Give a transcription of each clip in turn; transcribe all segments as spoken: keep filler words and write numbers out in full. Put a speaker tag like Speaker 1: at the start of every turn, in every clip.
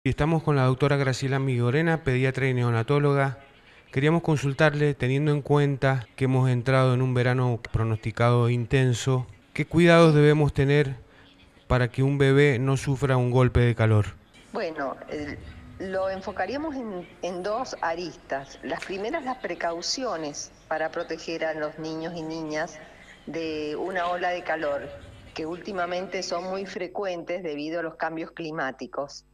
Speaker 1: Y estamos con la doctora Graciela Migorena, pediatra y neonatóloga. Queríamos consultarle, teniendo en cuenta que hemos entrado en un verano pronosticado intenso, ¿qué cuidados
Speaker 2: Sí,
Speaker 1: debemos tener para que un bebé no sufra un golpe de calor?
Speaker 2: bueno, el- lo enfocaríamos en, en dos aristas. Las primeras, las precauciones para proteger a los niños y niñas de una ola de calor, que últimamente son muy frecuentes debido a los cambios climáticos.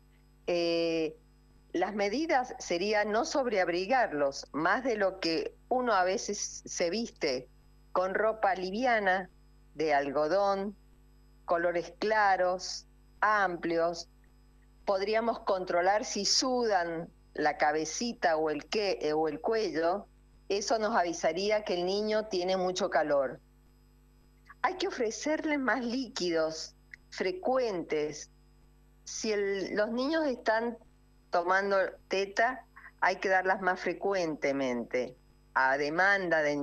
Speaker 2: Eh, las medidas serían no sobreabrigarlos, más de lo que uno a veces se viste, con ropa liviana, de algodón, colores claros, amplios. Podríamos controlar si sudan la cabecita o el, que, eh, o el cuello. Eso nos avisaría que el niño tiene mucho calor. Hay que ofrecerles más líquidos frecuentes. Si el, los niños están tomando teta, hay que darlas más frecuentemente, a demanda de...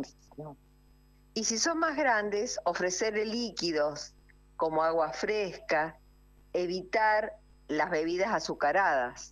Speaker 2: Y si son más grandes, ofrecerle líquidos como agua fresca, evitar las bebidas azucaradas.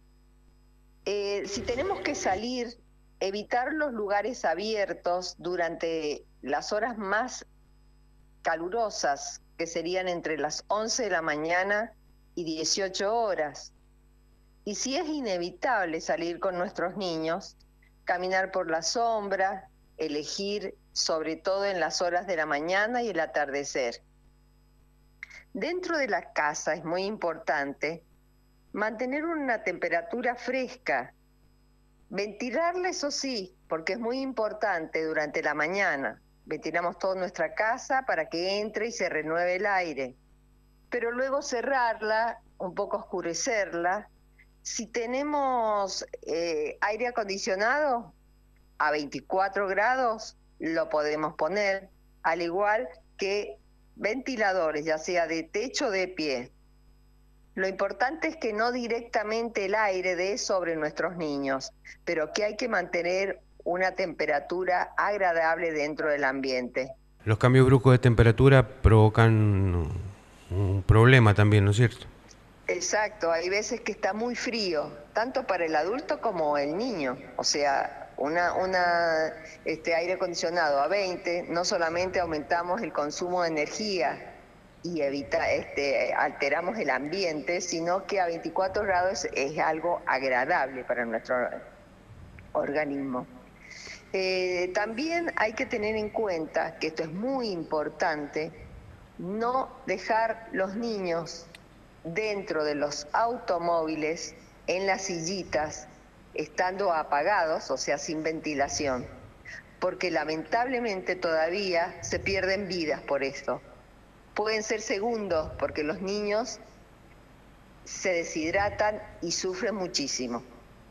Speaker 2: Eh, si tenemos que salir, evitar los lugares abiertos durante las horas más calurosas, que serían entre las once de la mañana y dieciocho horas. Y si es inevitable salir con nuestros niños, caminar por la sombra, elegir sobre todo en las horas de la mañana y el atardecer. Dentro de la casa es muy importante mantener una temperatura fresca, ventilarla, eso sí, porque es muy importante durante la mañana. Ventilamos toda nuestra casa para que entre y se renueve el aire, pero luego cerrarla, un poco oscurecerla. Si tenemos eh, aire acondicionado a veinticuatro grados, lo podemos poner, al igual que ventiladores, ya sea de techo o de pie. Lo importante es que no directamente el aire dé sobre nuestros niños, pero que hay que mantener una temperatura agradable dentro del ambiente.
Speaker 1: Los cambios bruscos de temperatura provocan un problema también, ¿no es cierto?
Speaker 2: Exacto, hay veces que está muy frío, tanto para el adulto como el niño. O sea, una, una este, aire acondicionado a veinte, no solamente aumentamos el consumo de energía y evita, este, alteramos el ambiente, sino que a veinticuatro grados es algo agradable para nuestro organismo. Eh, también hay que tener en cuenta, que esto es muy importante, no dejar los niños dentro de los automóviles, en las sillitas, estando apagados, o sea, sin ventilación, porque lamentablemente todavía se pierden vidas por esto. Pueden ser segundos, porque los niños se deshidratan y sufren muchísimo.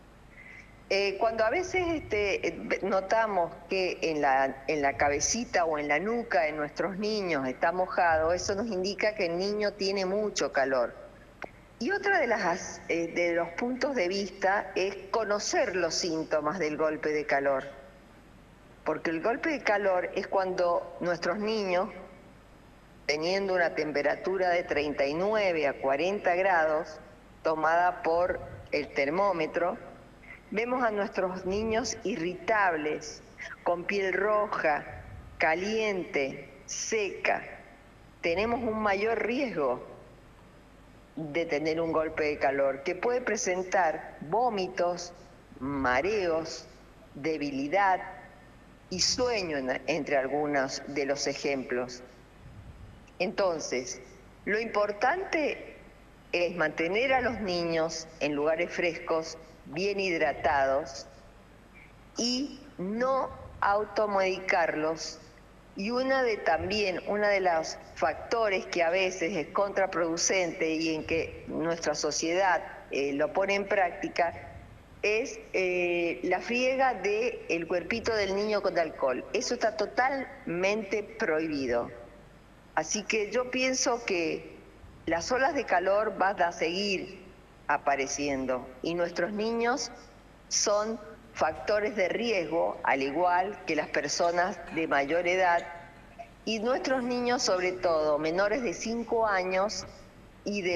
Speaker 2: Eh, cuando a veces este, notamos que en la, en la cabecita o en la nuca de nuestros niños está mojado, eso nos indica que el niño tiene mucho calor. Y otra de, las, eh, de los puntos de vista es conocer los síntomas del golpe de calor, porque el golpe de calor es cuando nuestros niños, teniendo una temperatura de treinta y nueve a cuarenta grados, tomada por el termómetro, vemos a nuestros niños irritables, con piel roja, caliente, seca. Tenemos un mayor riesgo de tener un golpe de calor que puede presentar vómitos, mareos, debilidad y sueño, entre algunos de los ejemplos. Entonces, lo importante es mantener a los niños en lugares frescos, bien hidratados, y no automedicarlos. Y una de también, uno de los factores que a veces es contraproducente y en que nuestra sociedad eh, lo pone en práctica, es eh, la friega del cuerpito del niño con alcohol. Eso está totalmente prohibido. Así que yo pienso que las olas de calor van a seguir apareciendo y nuestros niños son factores de riesgo, al igual que las personas de mayor edad, y nuestros niños, sobre todo menores de cinco años y de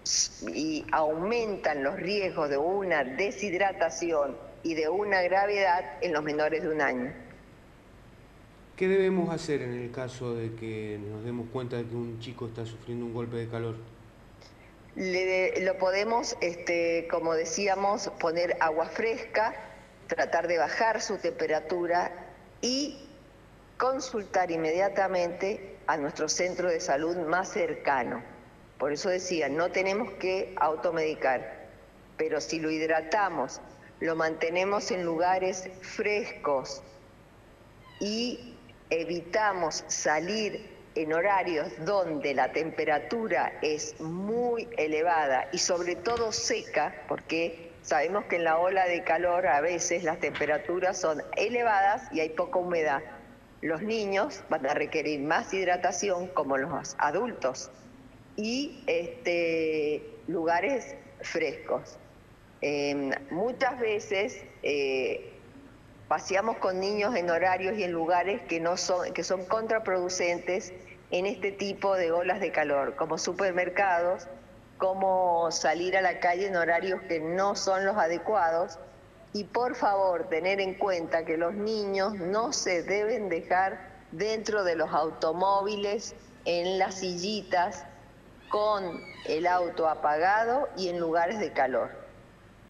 Speaker 2: y aumentan los riesgos de una deshidratación y de una gravedad en los menores de un año.
Speaker 1: ¿Qué debemos hacer en el caso de que nos demos cuenta de que un chico está sufriendo un golpe de calor?
Speaker 2: Le, lo podemos, este, como decíamos, poner agua fresca, tratar de bajar su temperatura y consultar inmediatamente a nuestro centro de salud más cercano. Por eso decía, no tenemos que automedicar, pero si lo hidratamos, lo mantenemos en lugares frescos y evitamos salir en horarios donde la temperatura es muy elevada y sobre todo seca, porque sabemos que en la ola de calor a veces las temperaturas son elevadas y hay poca humedad. Los niños van a requerir más hidratación como los adultos y este, lugares frescos. Eh, muchas veces eh, paseamos con niños en horarios y en lugares que, no son, que son contraproducentes en este tipo de olas de calor, como supermercados, como salir a la calle en horarios que no son los adecuados. Y por favor, tener en cuenta que los niños no se deben dejar dentro de los automóviles, en las sillitas, con el auto apagado y en lugares de calor.